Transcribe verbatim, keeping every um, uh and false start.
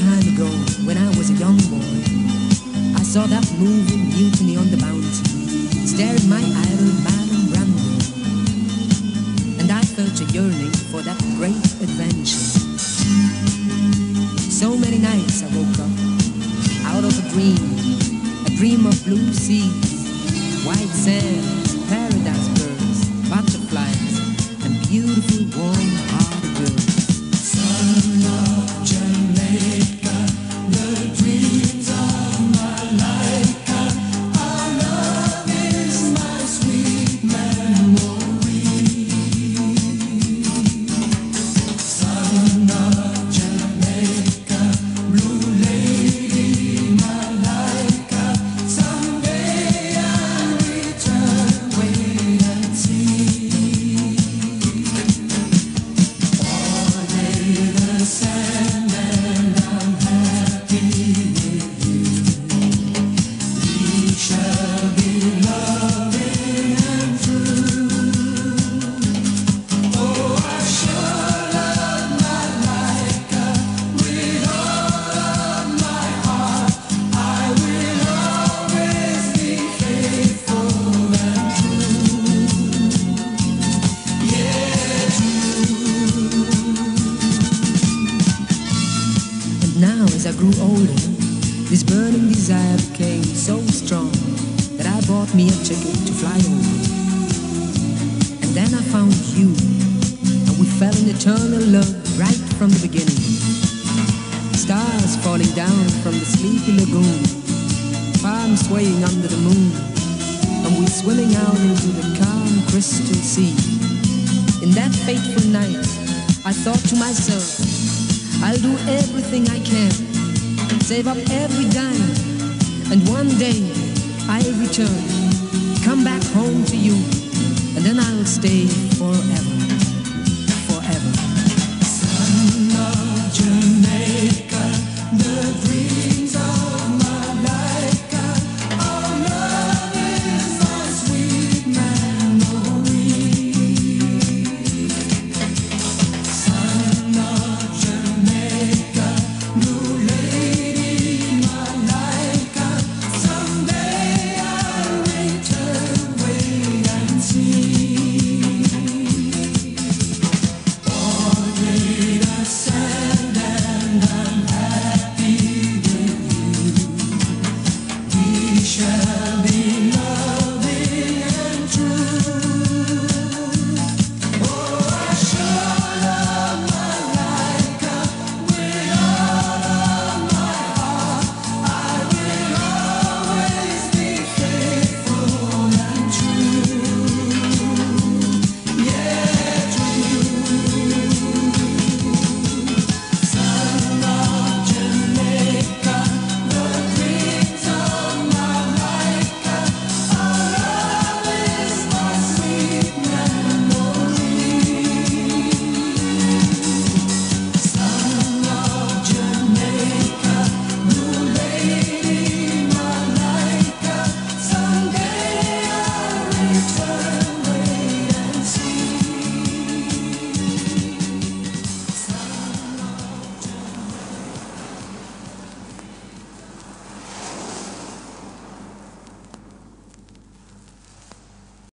time ago, when I was a young boy, I saw that moving mutiny on the bounty, staring my idol Marlon Brando, and I felt a yearning for that great adventure. So many nights I woke up out of a dream, a dream of blue seas, white sands, paradise birds, butterflies, and beautiful warm-hearted girls. Son of Jamaica, the dreams of my life, our love is my sweet memory. Son of Jamaica, blue lady, my life, someday I'll return, wait and see. Sand and I'm happy with you. We shall be loving and true. Oh, I sure love my Laika with all of my heart. I will always be faithful and true. Yeah, true. Now as I grew older, this burning desire became so strong that I bought me a ticket to fly over. And then I found you, and we fell in eternal love right from the beginning. Stars falling down from the sleepy lagoon, palms swaying under the moon, and we swimming out into the calm crystal sea. In that fateful night, I thought to myself, I'll do everything I can, save up every dime, and one day I'll return, come back home to you, and then I'll stay forever.